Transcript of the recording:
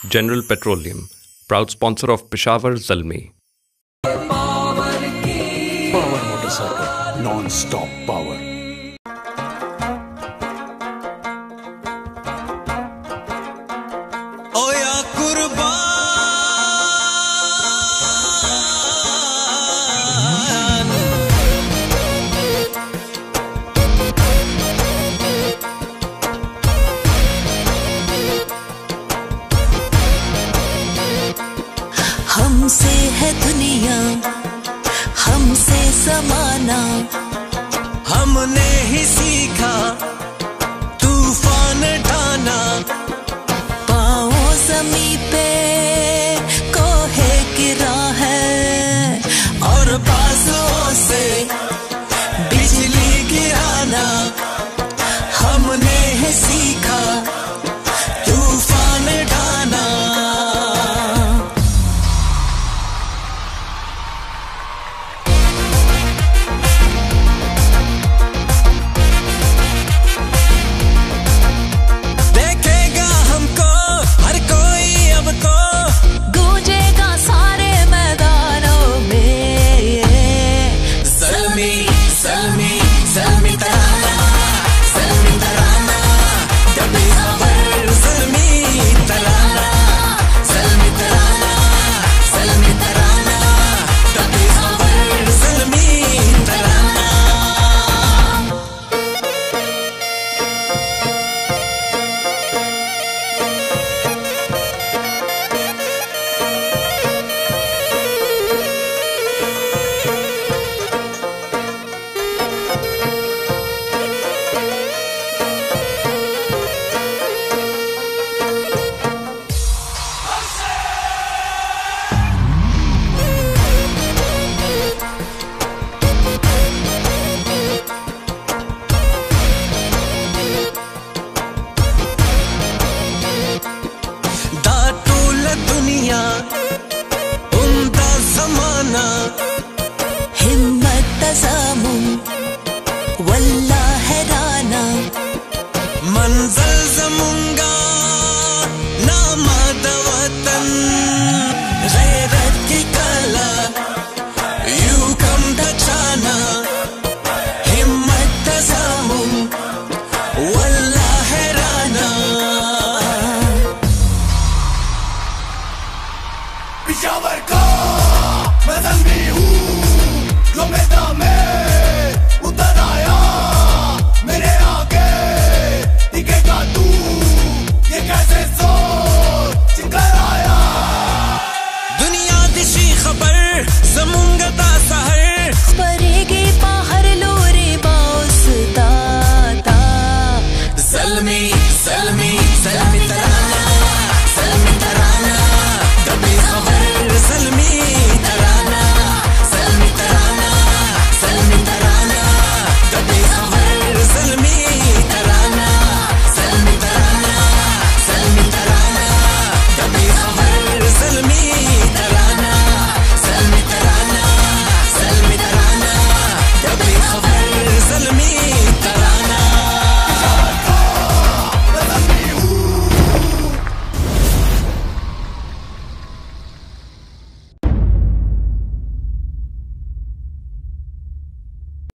General Petroleum, proud sponsor of Peshawar Zalmi. Power motorcycle, non-stop power. हमसे है दुनिया, हमसे ज़माना, हमने ही सीखा तूफान ढाना। पाँव ज़मीं पे कोहे गिरा है और बाजुओं से बिजली गिराना। हमने ही सीखा तूफान ढाना। उम्दा ज़माना, हिम्मत तज़ामुन वल्लाह हैराना। मंज़िल ज़मूंगा नामाद वतन, गैरत की कला यू कम बचाना। हिम्मत तज़ामुन वल्लाह हैराना। पिशावर का मैं ज़ल्मी हूँ, जो मैदान में उतर आया। मेरे आगे दिखेगा तू, ये कैसे सोच कर आया। दुनिया दिशी खबर ज़मूंगा ता सहर, परेगी बाहर लोरे बाउस दाता। ज़ल्मी ज़ल्मी ज़ल्मी